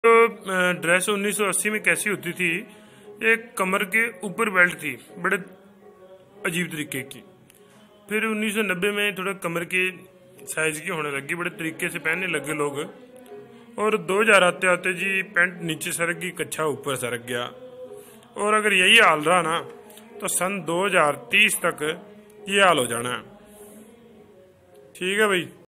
तो ड्रेस 1980 में कैसी होती थी, एक कमर के ऊपर बेल्ट थी बड़े अजीब तरीके की। फिर 1990 में थोड़ा कमर की साइज की होने लगी, बड़े तरीके से पहनने लगे लोग। और 2000 आते आते जी पैंट नीचे सरक गई, कच्छा ऊपर सरक गया। और अगर यही हाल रहा ना तो सन 2030 तक ये हाल हो जाना है। ठीक है भाई।